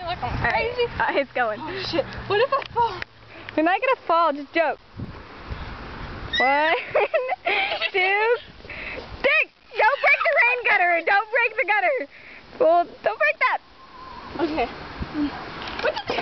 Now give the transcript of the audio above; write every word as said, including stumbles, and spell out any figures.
like I'm crazy. Right. Uh, it's going. Oh shit. What if I fall? You're not gonna fall, just joke. One, two, three! Don't break the rain gutter! Don't break the gutter! Well, don't break that! Okay. What the